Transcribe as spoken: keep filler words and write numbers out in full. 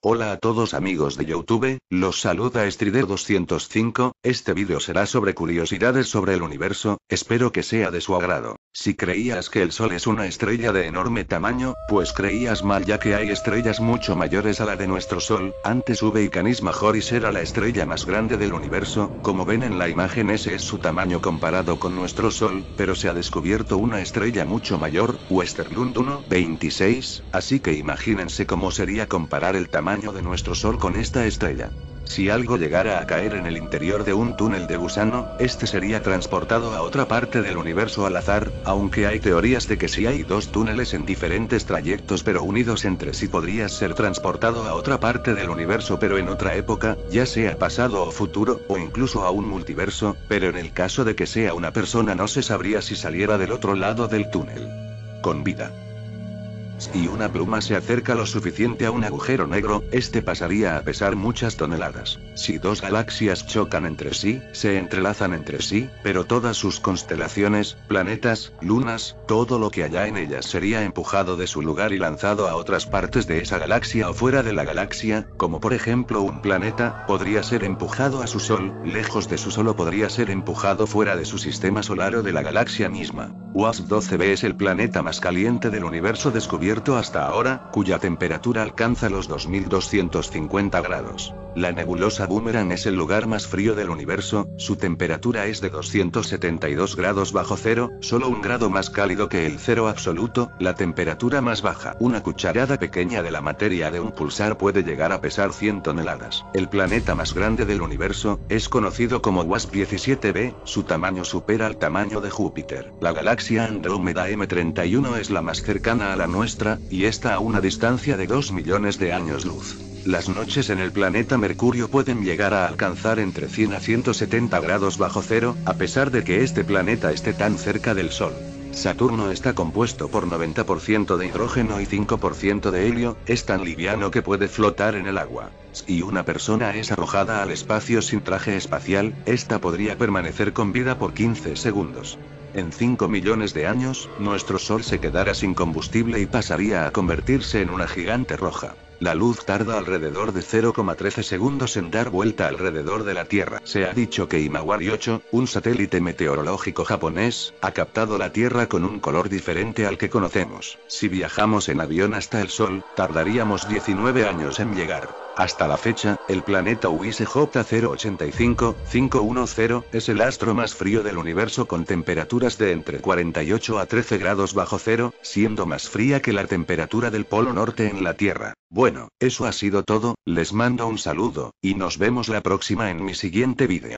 Hola a todos amigos de YouTube, los saluda Strider doscientos cinco, este vídeo será sobre curiosidades sobre el universo, espero que sea de su agrado. Si creías que el Sol es una estrella de enorme tamaño, pues creías mal ya que hay estrellas mucho mayores a la de nuestro Sol. Antes V y Canis Majoris era la estrella más grande del universo, como ven en la imagen ese es su tamaño comparado con nuestro Sol, pero se ha descubierto una estrella mucho mayor, Westerlund uno punto veintiséis, así que imagínense cómo sería comparar el tamaño de nuestro Sol con esta estrella. Si algo llegara a caer en el interior de un túnel de gusano, este sería transportado a otra parte del universo al azar, aunque hay teorías de que si hay dos túneles en diferentes trayectos pero unidos entre sí podría ser transportado a otra parte del universo pero en otra época, ya sea pasado o futuro, o incluso a un multiverso, pero en el caso de que sea una persona no se sabría si saliera del otro lado del túnel con vida. Si una pluma se acerca lo suficiente a un agujero negro, este pasaría a pesar muchas toneladas. Si dos galaxias chocan entre sí, se entrelazan entre sí, pero todas sus constelaciones, planetas, lunas, todo lo que haya en ellas sería empujado de su lugar y lanzado a otras partes de esa galaxia o fuera de la galaxia, como por ejemplo un planeta, podría ser empujado a su Sol, lejos de su Sol o podría ser empujado fuera de su sistema solar o de la galaxia misma. WASP doce b es el planeta más caliente del universo descubierto hasta ahora, cuya temperatura alcanza los dos mil doscientos cincuenta grados. La nebulosa Boomerang es el lugar más frío del universo, su temperatura es de doscientos setenta y dos grados bajo cero, solo un grado más cálido que el cero absoluto, la temperatura más baja. Una cucharada pequeña de la materia de un pulsar puede llegar a pesar cien toneladas. El planeta más grande del universo, es conocido como WASP diecisiete b, su tamaño supera al tamaño de Júpiter. La galaxia Andrómeda M treinta y uno es la más cercana a la nuestra, y está a una distancia de dos millones de años luz. Las noches en el planeta Mercurio pueden llegar a alcanzar entre cien a ciento setenta grados bajo cero, a pesar de que este planeta esté tan cerca del Sol. Saturno está compuesto por noventa por ciento de hidrógeno y cinco por ciento de helio, es tan liviano que puede flotar en el agua. Si una persona es arrojada al espacio sin traje espacial, esta podría permanecer con vida por quince segundos. En cinco millones de años, nuestro Sol se quedará sin combustible y pasaría a convertirse en una gigante roja. La luz tarda alrededor de cero coma trece segundos en dar vuelta alrededor de la Tierra. Se ha dicho que Himawari ocho, un satélite meteorológico japonés, ha captado la Tierra con un color diferente al que conocemos. Si viajamos en avión hasta el Sol, tardaríamos diecinueve años en llegar. Hasta la fecha, el planeta U I S J cero ochenta y cinco punto quinientos diez es el astro más frío del universo con temperaturas de entre cuarenta y ocho a trece grados bajo cero, siendo más fría que la temperatura del Polo Norte en la Tierra. Bueno, eso ha sido todo, les mando un saludo, y nos vemos la próxima en mi siguiente vídeo.